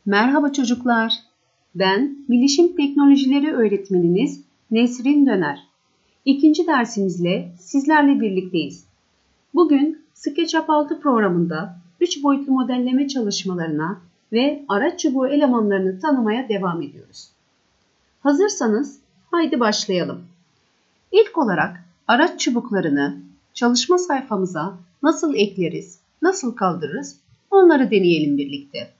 Merhaba çocuklar. Ben Bilişim Teknolojileri öğretmeniniz Nesrin Döner. İkinci dersimizle sizlerle birlikteyiz. Bugün SketchUp 6 programında 3 boyutlu modelleme çalışmalarına ve araç çubuğu elemanlarını tanımaya devam ediyoruz. Hazırsanız haydi başlayalım. İlk olarak araç çubuklarını çalışma sayfamıza nasıl ekleriz, nasıl kaldırırız onları deneyelim birlikte.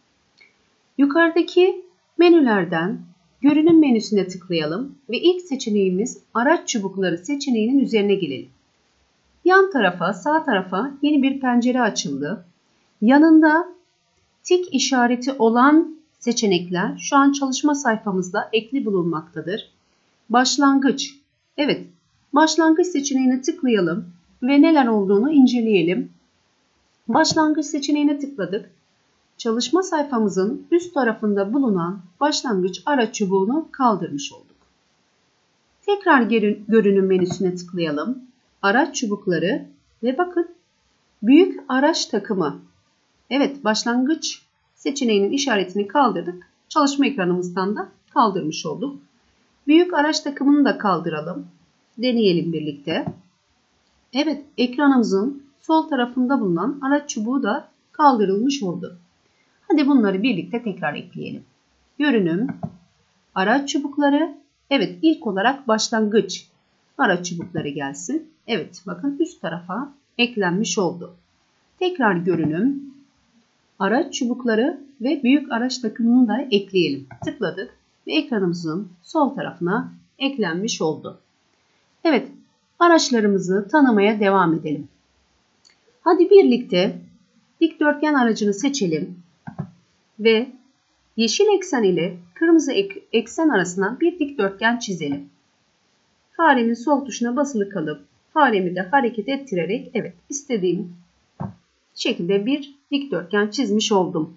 Yukarıdaki menülerden görünüm menüsüne tıklayalım ve ilk seçeneğimiz araç çubukları seçeneğinin üzerine gelelim. Yan tarafa, sağ tarafa yeni bir pencere açıldı. Yanında tik işareti olan seçenekler şu an çalışma sayfamızda ekli bulunmaktadır. Başlangıç. Evet, başlangıç seçeneğine tıklayalım ve neler olduğunu inceleyelim. Başlangıç seçeneğine tıkladık. Çalışma sayfamızın üst tarafında bulunan başlangıç araç çubuğunu kaldırmış olduk. Tekrar görünüm menüsüne tıklayalım. Araç çubukları ve bakın büyük araç takımı. Evet, başlangıç seçeneğinin işaretini kaldırdık. Çalışma ekranımızdan da kaldırmış olduk. Büyük araç takımını da kaldıralım. Deneyelim birlikte. Evet, ekranımızın sol tarafında bulunan araç çubuğu da kaldırılmış oldu. Hadi bunları birlikte tekrar ekleyelim. Görünüm, araç çubukları. Evet, ilk olarak başlangıç araç çubukları gelsin. Evet, bakın üst tarafa eklenmiş oldu. Tekrar görünüm, araç çubukları ve büyük araç takımını da ekleyelim. Tıkladık ve ekranımızın sol tarafına eklenmiş oldu. Evet, araçlarımızı tanımaya devam edelim. Hadi birlikte dikdörtgen aracını seçelim ve yeşil eksen ile kırmızı eksen arasına bir dikdörtgen çizelim. Farenin sol tuşuna basılı kalıp faremi de hareket ettirerek evet istediğim şekilde bir dikdörtgen çizmiş oldum.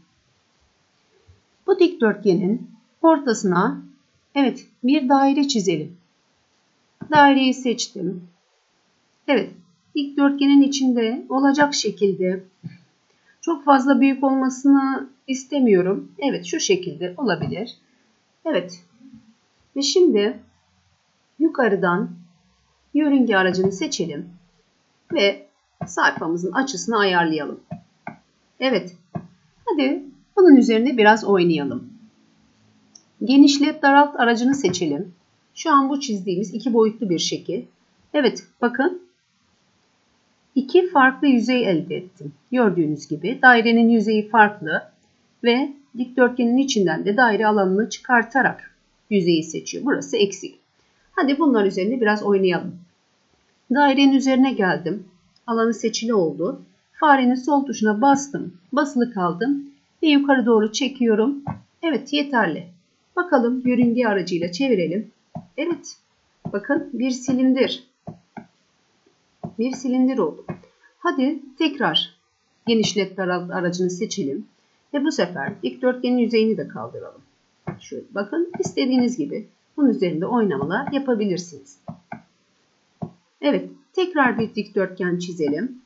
Bu dikdörtgenin ortasına evet bir daire çizelim. Daireyi seçtim. Evet, dikdörtgenin içinde olacak şekilde çok fazla büyük olmasını istemiyorum. Evet, şu şekilde olabilir. Evet. Ve şimdi yukarıdan yörünge aracını seçelim ve sayfamızın açısını ayarlayalım. Evet. Hadi bunun üzerine biraz oynayalım. Genişlet daralt aracını seçelim. Şu an bu çizdiğimiz iki boyutlu bir şekil. Evet, bakın. İki farklı yüzey elde ettim. Gördüğünüz gibi dairenin yüzeyi farklı ve dikdörtgenin içinden de daire alanını çıkartarak yüzeyi seçiyor. Burası eksik. Hadi bunlar üzerinde biraz oynayalım. Dairenin üzerine geldim. Alanı seçili oldu. Farenin sol tuşuna bastım. Basılı kaldım ve yukarı doğru çekiyorum. Evet, yeterli. Bakalım yörünge aracıyla çevirelim. Evet. Bakın bir silindir. Bir silindir oldu. Hadi tekrar genişlet daralt aracını seçelim. Ve bu sefer dikdörtgenin yüzeyini de kaldıralım. Şöyle bakın istediğiniz gibi bunun üzerinde oynamalar yapabilirsiniz. Evet, tekrar bir dikdörtgen çizelim.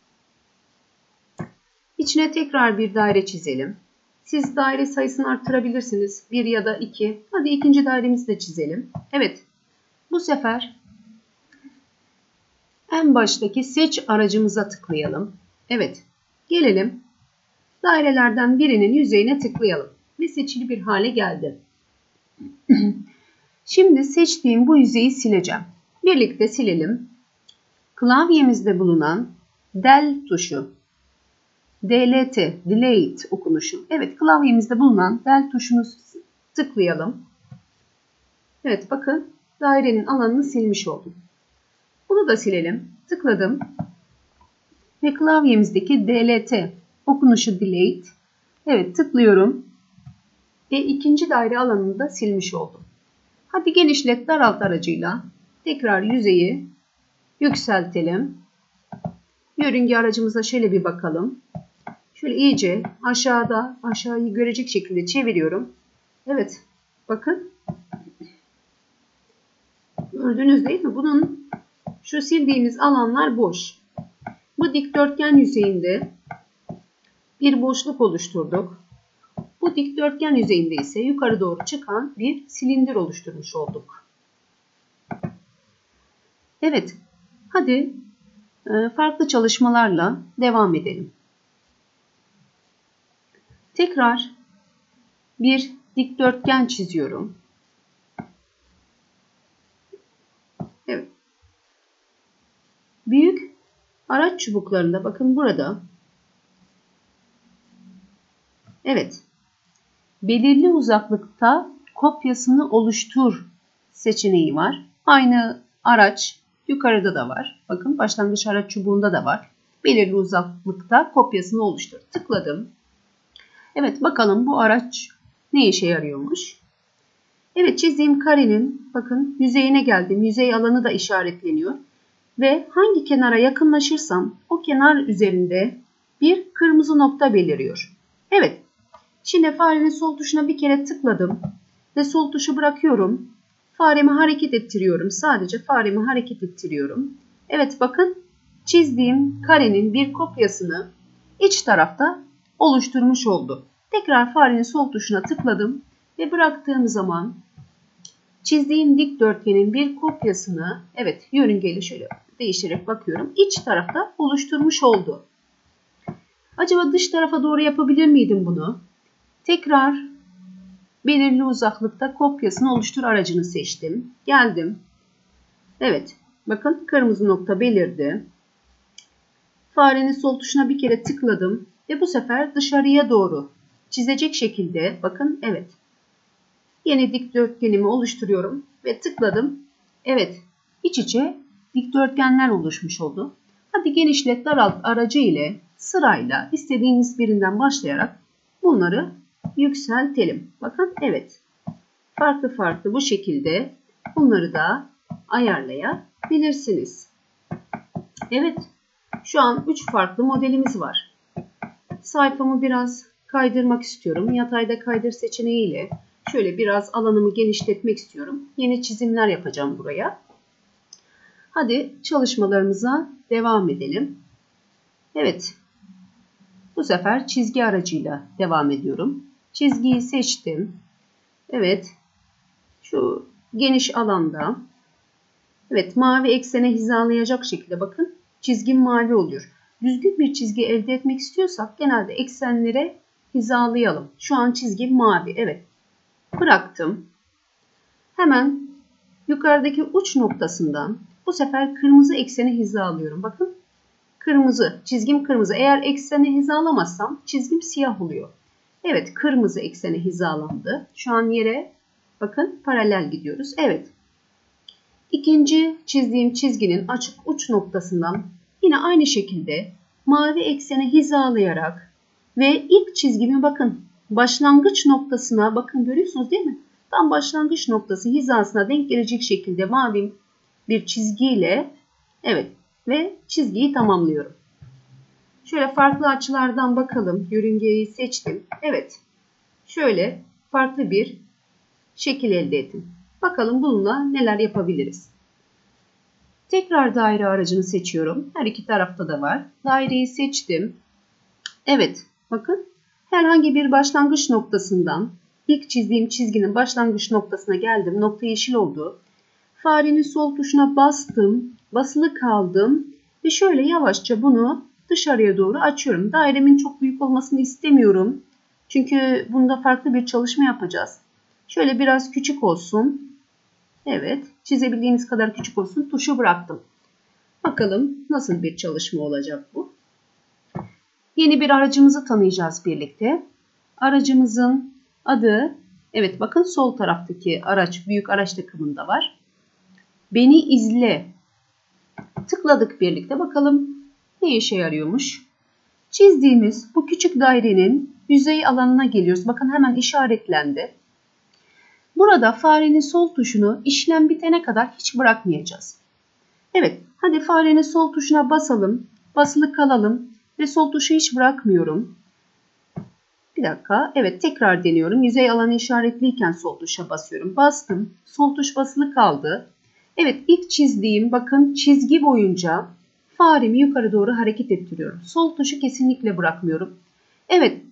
İçine tekrar bir daire çizelim. Siz daire sayısını arttırabilirsiniz. 1 ya da 2. Hadi ikinci dairemizi de çizelim. Evet, bu sefer en baştaki seç aracımıza tıklayalım. Evet, gelelim. Dairelerden birinin yüzeyine tıklayalım. Ve seçili bir hale geldi. Şimdi seçtiğim bu yüzeyi sileceğim. Birlikte silelim. Klavyemizde bulunan del tuşu. Delete, delete okunuşu. Evet, klavyemizde bulunan del tuşunu tıklayalım. Evet, bakın dairenin alanını silmiş oldum. Bunu da silelim. Tıkladım. Ve klavyemizdeki delete okunuşu delete. Evet, tıklıyorum. Ve ikinci daire alanını da silmiş oldum. Hadi genişlet daralt aracıyla tekrar yüzeyi yükseltelim. Yörünge aracımıza şöyle bir bakalım. Şöyle iyice aşağıyı görecek şekilde çeviriyorum. Evet, bakın. Gördünüz değil mi? Bunun şu sildiğimiz alanlar boş. Bu dikdörtgen yüzeyinde bir boşluk oluşturduk. Bu Bu dikdörtgen yüzeyinde ise yukarı doğru çıkan bir silindir oluşturmuş olduk. Evet, hadi farklı çalışmalarla devam edelim. Tekrar bir dikdörtgen çiziyorum. Evet. Büyük araç çubuklarında bakın burada. Evet. Belirli uzaklıkta kopyasını oluştur seçeneği var. Aynı araç yukarıda da var. Bakın başlangıç araç çubuğunda da var. Belirli uzaklıkta kopyasını oluştur. Tıkladım. Evet, bakalım bu araç ne işe yarıyormuş? Evet, çizdiğim karenin bakın yüzeyine geldim. Yüzey alanı da işaretleniyor. Ve hangi kenara yakınlaşırsam o kenar üzerinde bir kırmızı nokta beliriyor. Evet, şimdi farenin sol tuşuna bir kere tıkladım ve sol tuşu bırakıyorum. Faremi hareket ettiriyorum. Sadece faremi hareket ettiriyorum. Evet, bakın çizdiğim karenin bir kopyasını iç tarafta oluşturmuş oldu. Tekrar farenin sol tuşuna tıkladım ve bıraktığım zaman çizdiğim dikdörtgenin bir kopyasını, evet, yörüngeyle şöyle değiştirerek bakıyorum, iç tarafta oluşturmuş oldu. Acaba dış tarafa doğru yapabilir miydim bunu? Tekrar belirli uzaklıkta kopyasını oluştur aracını seçtim. Geldim. Evet, bakın kırmızı nokta belirdi. Farenin sol tuşuna bir kere tıkladım ve bu sefer dışarıya doğru çizecek şekilde, bakın, evet, yeni dikdörtgenimi oluşturuyorum ve tıkladım. Evet, iç içe dikdörtgenler oluşmuş oldu. Hadi genişlet daralt aracı ile sırayla istediğiniz birinden başlayarak bunları yükseltelim. Bakın, evet, farklı farklı bu şekilde bunları da ayarlayabilirsiniz. Evet, şu an 3 farklı modelimiz var. Sayfamı biraz kaydırmak istiyorum. Yatayda kaydır seçeneğiyle şöyle biraz alanımı genişletmek istiyorum. Yeni çizimler yapacağım buraya. Hadi çalışmalarımıza devam edelim. Evet, bu sefer çizgi aracıyla devam ediyorum. Çizgiyi seçtim. Evet, şu geniş alanda, evet, mavi eksene hizalayacak şekilde bakın çizgim mavi oluyor. Düzgün bir çizgi elde etmek istiyorsak genelde eksenlere hizalayalım. Şu an çizgim mavi. Evet, bıraktım. Hemen yukarıdaki uç noktasından bu sefer kırmızı ekseni hizalıyorum. Bakın kırmızı, çizgim kırmızı. Eğer ekseni hizalamazsam çizgim siyah oluyor. Evet, kırmızı eksene hizalandı. Şu an yere bakın paralel gidiyoruz. Evet. İkinci çizdiğim çizginin açık uç noktasından yine aynı şekilde mavi eksene hizalayarak ve ilk çizgimi bakın başlangıç noktasına, bakın görüyorsunuz değil mi? Tam başlangıç noktası hizasına denk gelecek şekilde mavi bir çizgiyle, evet, ve çizgiyi tamamlıyorum. Şöyle farklı açılardan bakalım. Yörüngeyi seçtim. Evet. Şöyle farklı bir şekil elde ettim. Bakalım bununla neler yapabiliriz. Tekrar daire aracını seçiyorum. Her iki tarafta da var. Daireyi seçtim. Evet. Bakın herhangi bir başlangıç noktasından ilk çizdiğim çizginin başlangıç noktasına geldim. Nokta yeşil oldu. Farenin sol tuşuna bastım. Basılı kaldım. Ve şöyle yavaşça bunu dışarıya doğru açıyorum. Dairemin çok büyük olmasını istemiyorum. Çünkü bunda farklı bir çalışma yapacağız. Şöyle biraz küçük olsun. Evet, çizebildiğiniz kadar küçük olsun. Tuşu bıraktım. Bakalım nasıl bir çalışma olacak bu. Yeni bir aracımızı tanıyacağız birlikte. Aracımızın adı, evet, bakın sol taraftaki araç, büyük araç takımında var. Beni izle. Tıkladık birlikte. Bakalım ne işe yarıyormuş. Çizdiğimiz bu küçük dairenin yüzey alanına geliyoruz. Bakın hemen işaretlendi. Burada farenin sol tuşunu işlem bitene kadar hiç bırakmayacağız. Evet, hadi farenin sol tuşuna basalım. Basılı kalalım ve sol tuşu hiç bırakmıyorum. Bir dakika. Evet, tekrar deniyorum. Yüzey alanı işaretliyken sol tuşa basıyorum. Bastım. Sol tuş basılı kaldı. Evet, ilk çizdiğim bakın çizgi boyunca faremi yukarı doğru hareket ettiriyorum. Sol tuşu kesinlikle bırakmıyorum. Evet,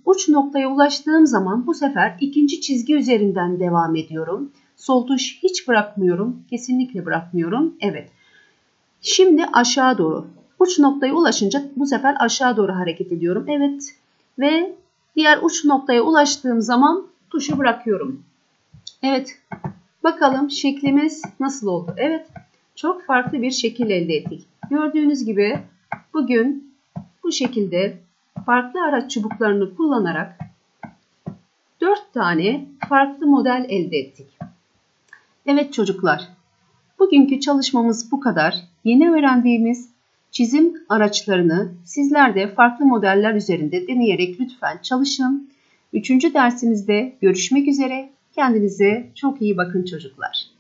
uç noktaya ulaştığım zaman bu sefer ikinci çizgi üzerinden devam ediyorum. Sol tuş hiç bırakmıyorum. Kesinlikle bırakmıyorum. Evet. Şimdi aşağı doğru. Uç noktaya ulaşınca bu sefer aşağı doğru hareket ediyorum. Evet. Ve diğer uç noktaya ulaştığım zaman tuşu bırakıyorum. Evet. Bakalım şeklimiz nasıl oldu? Evet. Çok farklı bir şekil elde ettik. Gördüğünüz gibi bugün bu şekilde farklı araç çubuklarını kullanarak 4 tane farklı model elde ettik. Evet çocuklar, bugünkü çalışmamız bu kadar. Yeni öğrendiğimiz çizim araçlarını sizler de farklı modeller üzerinde deneyerek lütfen çalışın. 3. dersimizde görüşmek üzere. Kendinize çok iyi bakın çocuklar.